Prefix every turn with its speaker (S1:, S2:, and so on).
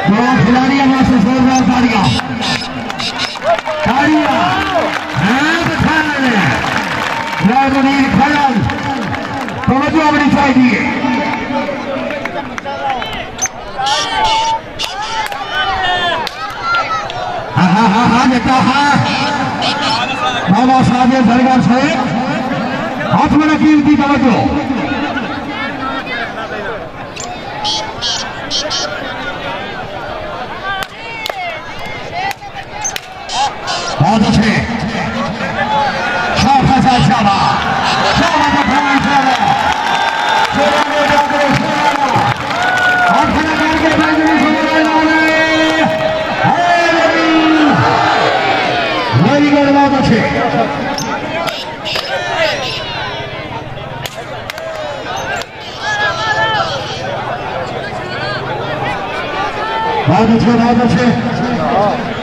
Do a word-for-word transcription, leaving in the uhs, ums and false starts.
S1: तो खिलाड़ी हमारे जोरदार तालियां तालियां मुनीर खयाल तवज्जो होनी चाहिए। हाँ हाँ हाँ हाँ बेटा हाँ बाबा साहब दरबार से हाथ में लकीर की तवज्जो। बहुत अच्छे शाबाश शाबाश शाबाश शाबाश वेरी गुड बहुत अच्छे बहुत अच्छे बहुत अच्छे